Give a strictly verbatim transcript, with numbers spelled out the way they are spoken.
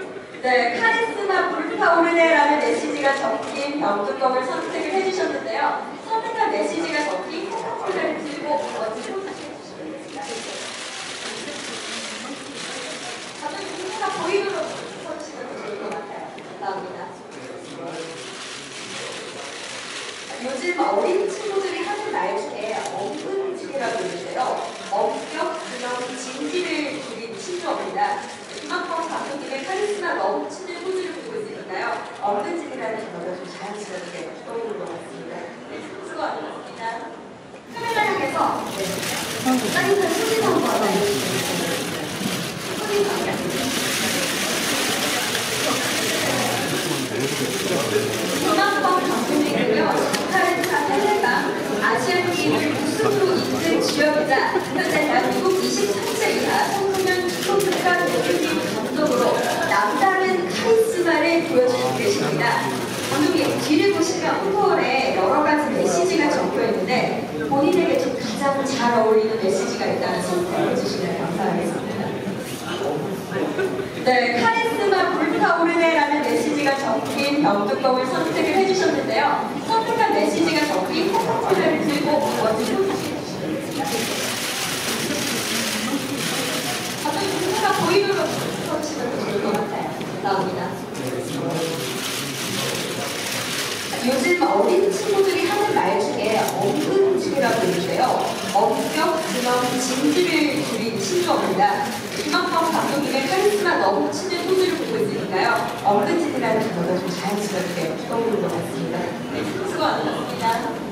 네, 카리스마 불타오르네라는 메시지가 적힌 병뚜껑을 선택을 해주셨는데요. 선택한 메시지가 적힌 코카콜라를 들고 어떻게 해주시겠습니다. 갑자기 누군가 보이도록 서주시면 좋을 것 같아요. 감사합니다. 요즘 어린 친구들이 하는 말 중에 엄근질이라고 있는데요. 엄격, 근엄, 진지를 줄인 신조어입니다. 김학범 감독님의 카리스마 넘치는 포즈를 보고 있으니까요. 엄근질이라는 단어가 좀 자연스럽게 떠오르는 것 같습니다. 네, 수고하셨습니다. 카메라 향해서 네, 따뜻한 소리 한번 알려주시겠습니다. 소리 감사합니다. 김학범 감독님은요. 아시안 게임을 우승으로 이끈 주역이자 현재 대한민국 이십삼 세 이하 청소년 축구국가 대표팀 감독으로 남다른 카리스마를 보여주고 계십니다. 감독님, 뒤를 보시면 홍보월에 여러 가지 메시지가 적혀 있는데 본인에게 좀 가장 잘 어울리는 메시지가 있다면 선택해 주시면 감사하겠습니다. 네, 카리스마 불타오르네라는 메시지가 적힌 병뚜껑을 선택을 해주셨는데요. 선택한 메시지가 적힌 코카콜라를 들고 어떻게 해주시겠습니다. 갑자기 누군가 보이도록 서주시면 좋을 것 같아요. 감사합니다. 요즘 어린 친구들이 하는 말 중에 엄근질이라고 있는데요. 엄격, 근엄, 진지를 줄인 신조어입니다. 김학범 감독님의 카리스마 넘치는 포즈를 보고 있으니까요. 엄근질이라는 단어가 좀 자연스럽게 떠오르는 것 같습니다. 네, 수고하셨습니다.